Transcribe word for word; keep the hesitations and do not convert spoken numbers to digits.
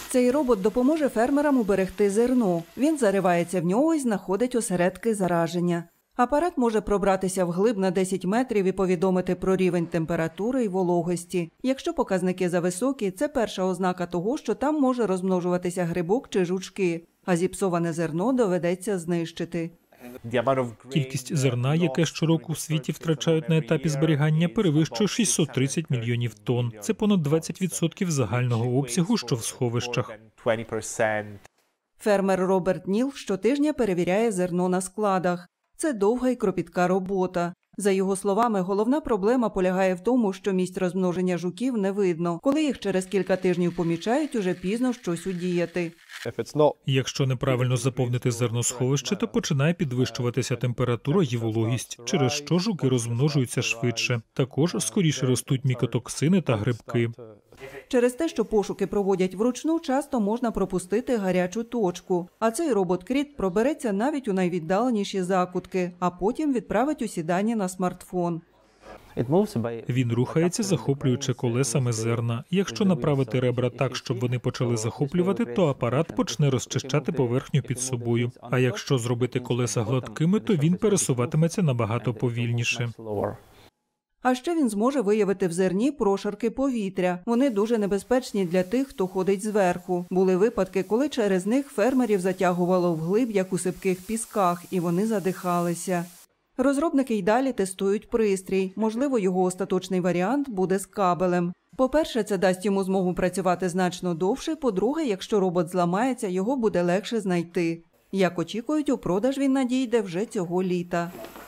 Цей робот допоможе фермерам уберегти зерно. Він заривається в нього і знаходить осередки зараження. Апарат може пробратися вглиб на десять метрів і повідомити про рівень температури і вологості. Якщо показники зависокі, це перша ознака того, що там може розмножуватися грибок чи жучки, а зіпсоване зерно доведеться знищити. Кількість зерна, яке щороку в світі втрачають на етапі зберігання, перевищує шістсот тридцять мільйонів тонн. Це понад двадцять відсотків загального обсягу, що в сховищах. Фермер Роберт Ніл щотижня перевіряє зерно на складах. Це довга і кропітка робота. За його словами, головна проблема полягає в тому, що місць розмноження жуків не видно. Коли їх через кілька тижнів помічають, уже пізно щось удіяти. Якщо неправильно заповнити зерносховище, то починає підвищуватися температура і вологість, через що жуки розмножуються швидше. Також скоріше ростуть мікотоксини та грибки. Через те, що пошуки проводять вручну, часто можна пропустити гарячу точку. А цей робот-кріт пробереться навіть у найвіддаленіші закутки, а потім відправить усі дані на смартфон. Він рухається, захоплюючи колесами зерна. Якщо направити ребра так, щоб вони почали захоплювати, то апарат почне розчищати поверхню під собою. А якщо зробити колеса гладкими, то він пересуватиметься набагато повільніше. А ще він зможе виявити в зерні прошарки повітря. Вони дуже небезпечні для тих, хто ходить зверху. Були випадки, коли через них фермерів затягувало вглиб, як у сипких пісках, і вони задихалися. Розробники й далі тестують пристрій. Можливо, його остаточний варіант буде з кабелем. По-перше, це дасть йому змогу працювати значно довше. По-друге, якщо робот зламається, його буде легше знайти. Як очікують, у продаж він надійде вже цього літа.